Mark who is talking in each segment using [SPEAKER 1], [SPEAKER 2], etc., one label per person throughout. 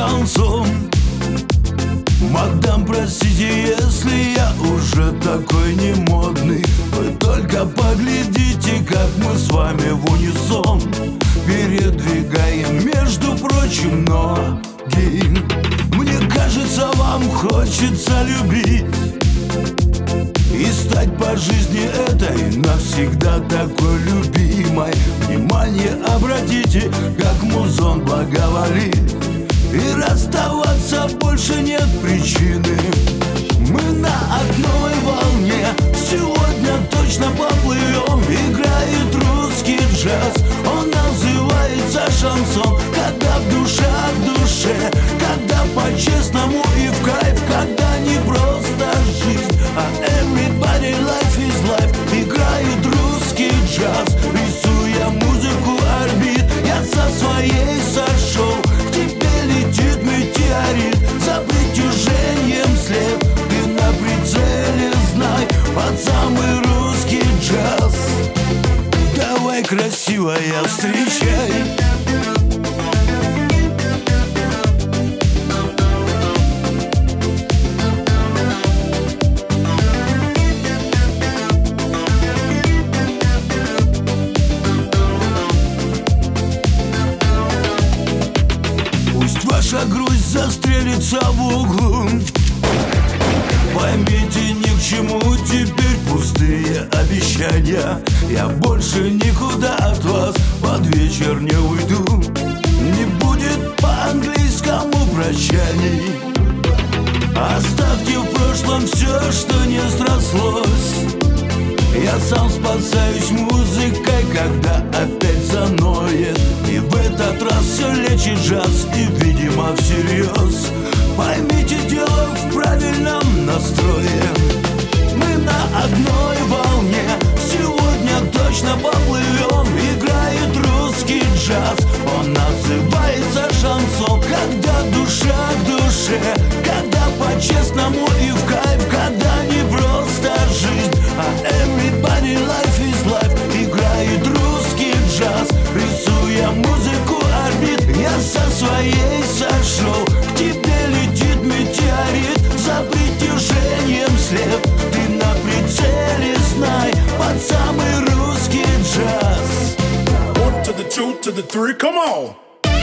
[SPEAKER 1] шансон. Мадам, простите, если я уже такой не модный. Вы только поглядите, как мы с вами в унисон передвигаем, между прочим, ноги. Мне кажется, вам хочется любить и стать по жизни этой навсегда такой любимой. Внимание обратите, как музон благоволит, и расставаться больше нет причины. Мы на одной волне, сегодня точно поплывем. Играет русский джаз, он называется шансон. Когда в душа к душе, когда по-честному и в кайф, когда не просто жизнь, а everybody life is life. Играет русский джаз, рисуя музыку орбит. Я со своей сошел, к тебе летит метеорит. За притяжением след, ты на прицеле, знай, под самый русский джаз. Давай, красивая, встречай. Ваша грусть застрелится в углу. Поймите, ни к чему теперь пустые обещания. Я больше никуда от вас под вечер не уйду. Не будет по-английскому прощаний. Оставьте в прошлом все, что не срослось. Я сам спасаюсь музыкой, когда опять заноет. И в этот раз все лечит джаз, и, видимо, всерьез. Поймите, дело в правильном настрое. Мы на одной волне, сегодня точно поплывем. Играет русский джаз, он называется шансон. Когда душа к душе, когда по-честному и в кайф, когда не просто жизнь, а everybody life is life. Играет русский джаз, рисуя музыку орбит. Я со своей сошел, к тебе летит метеорит. За притяжением след, ты на прицеле, знай, под самый русский джаз.
[SPEAKER 2] 1 to the 2 to the 3, come on!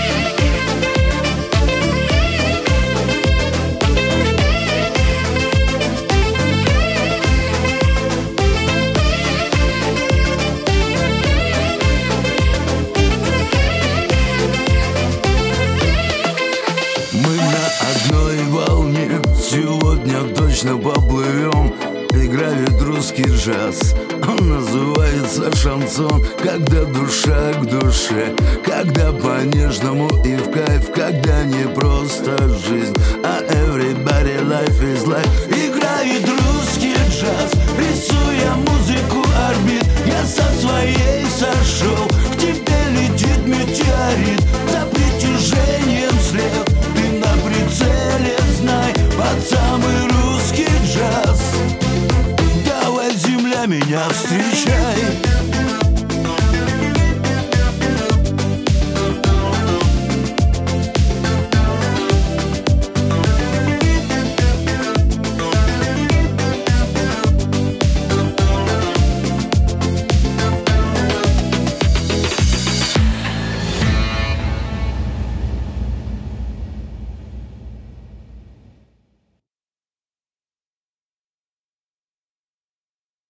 [SPEAKER 1] Сегодня точно поплывем. Играет русский джаз, он называется шансон. Когда душа к душе, когда по-нежному и в кайф, когда не просто жизнь, а everybody life is life. Играет русский джаз, рисуя музыку орбит. Я со своей сошел, к тебе летит метеорит. За притяжением след, ты на прицеле, знай, под самый русский джаз. Давай, земля, меня встречай.